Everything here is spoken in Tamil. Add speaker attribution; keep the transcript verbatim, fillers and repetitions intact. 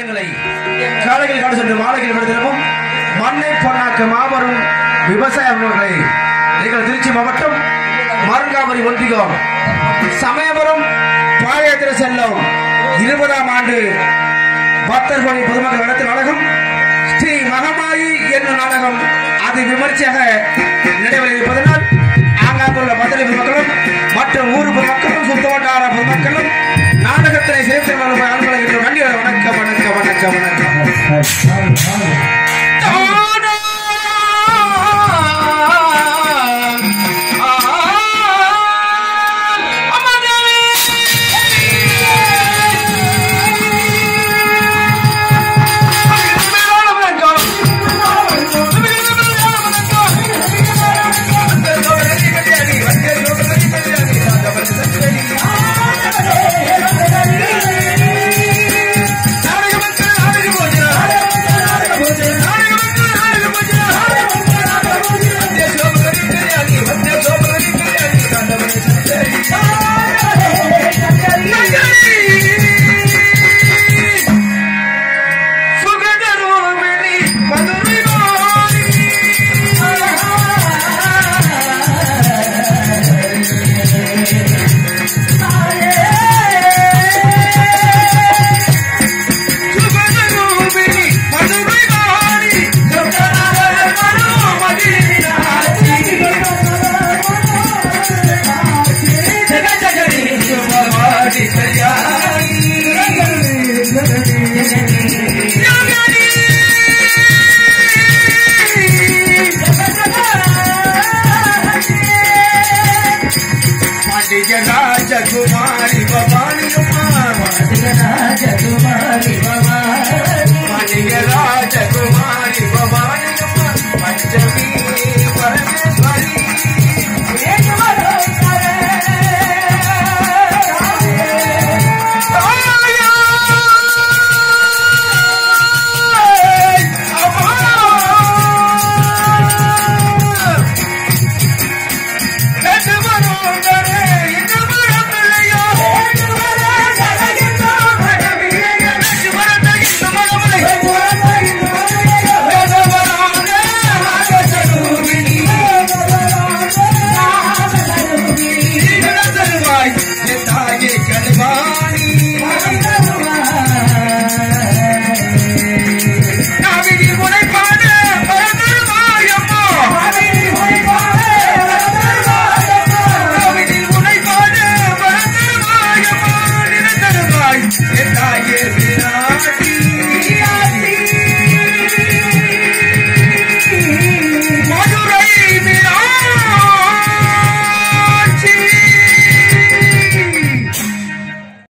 Speaker 1: எங்களை காலையில் காடு சென்று மாலையில் விடுதிலும் மண்ணை பொன்னாக்க மாபெரும் விவசாய உணவுகளை நீங்கள் திருச்சி மாவட்டம் மருங்காபுரி ஒன்றியம் சமயபுரம் பாளையத்திர செல்லும் இருபதாம் ஆண்டு பக்தர் கோடி பொதுமக்கள் நடத்தும் நாடகம் ஸ்ரீ மகமாயி என்னும் நாடகம் அது விமர்சையாக நடைபெறுவதனால் ஆங்காங்குள்ள பத்திரை பொதுமக்களும் மற்றும் ஊர் பொதுமக்களும் சுத்தவட்டார பொதுமக்களும் நாடகத்தினை சேர்த்து ஆண்களை நன்றி வணக்கம் வணக்கம் வணக்கம் வணக்கம்